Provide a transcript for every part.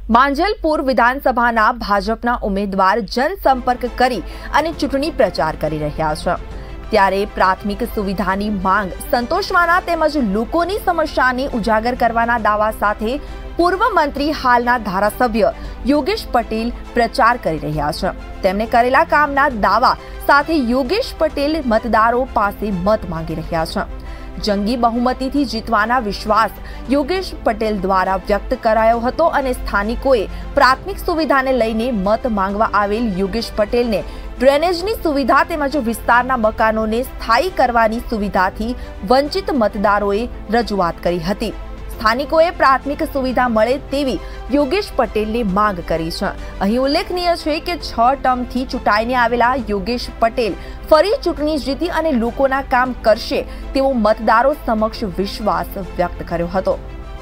માંજલપુર વિધાનસભાના ભાજપના ઉમેદવાર જનસંપર્ક કરી અને ચૂંટણી પ્રચાર કરી રહ્યા છે ત્યારે પ્રાથમિક સુવિધાની માંગ સંતોષવાના તેમજ લોકોની સમસ્યાને ઉજાગર કરવાના દાવા સાથે પૂર્વ મંત્રી હાલના ધારાસભ્ય યોગેશ પટેલ પ્રચાર કરી રહ્યા છે। તેમણે કરેલા કામના દાવા સાથે યોગેશ પટેલ મતદારો પાસે મત માંગી રહ્યા છે। જંગી બહુમતીથી જીતવાના વિશ્વાસ યોગેશ પટેલ દ્વારા વ્યક્ત કરાયો હતો અને સ્થાનિકોએ પ્રાથમિક સુવિધાને લઈને મત માંગવા આવેલ યોગેશ પટેલને ડ્રેનેજની સુવિધા તેમજ વિસ્તારના મકાનોને સ્થાયી કરવાની સુવિધાથી વંચિત મતદારોએ રજૂઆત કરી હતી। સ્થાનિકોએ પ્રાથમિક સુવિધા મળે તેવી યોગેશ પટેલને માંગ કરી છે। અહીં ઉલ્લેખનીય છે કે 6 ટર્મથી ચૂંટાઈને આવેલા યોગેશ પટેલ ફરી ચૂંટણી જીતી અને લોકોના કામ કરશે તેવો મતદારો સમક્ષ વિશ્વાસ વ્યક્ત કર્યો હતો।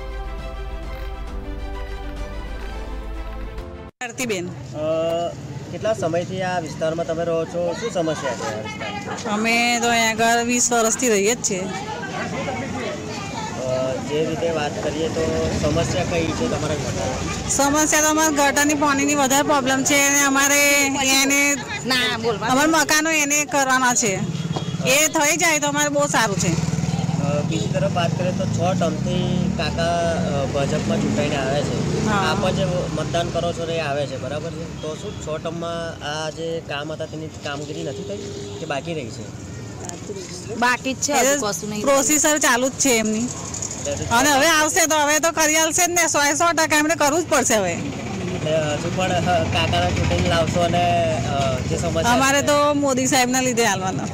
કેટલા સમયથી આ વિસ્તારમાં તમે રહો છો? શું સમસ્યા છે આ વિસ્તારમાં? અમે તો અહીંયા આગળ 20 વર્ષથી રહીએ જ છીએ। જે રીતે વાત કરીએ તો સમસ્યા કઈ છે તમારા ઘરમાં? સમસ્યા તો અમારા ગટરની પાણીની વધારે પ્રોબ્લેમ છે અને અમારે અમારા મકાનો એને કરવાના છે। એ થઈ જાય તો અમારે બહુ સારું છે। બીજી તરફ વાત કરીએ તો 6 ટર્મથી કાકા ભાજપમાં ચૂંટાઈને આવ્યા છે। આપ જે મતદાન કરો છો એ આવે છે, બરાબર છે? તો શું 6 ટર્મમાં આ જે કામ હતા તેની કામગીરી નથી થઈ કે બાકી રહી છે? બાકી જ છે, પ્રોસેસર ચાલુ જ છે એમની, અને હવે આવશે તો હવે તો કરી આલશે જ ને। 100% એમને કરવું જ પડશે હવે। હજુ પણ કાકાના ચૂંટણી લાવશો અને જે સમસ્યા અમારે તો મોદી સાહેબના લીધે હાલવાના।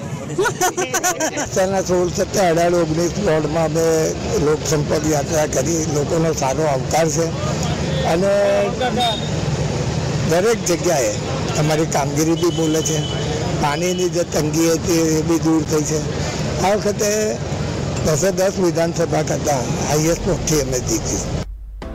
16-17-18-19 વોર્ડમાં અમે લોકસંપર્ક યાત્રા કરી, લોકોનો સારો આવકાર છે અને દરેક જગ્યાએ અમારી કામગીરી બી બોલે છે। પાણીની જે તંગી હતી એ બી દૂર થઈ છે। આ વખતે 10 વિધાનસભા કરતાં હાઈએસ્ટ વોટથી અમે જીતી।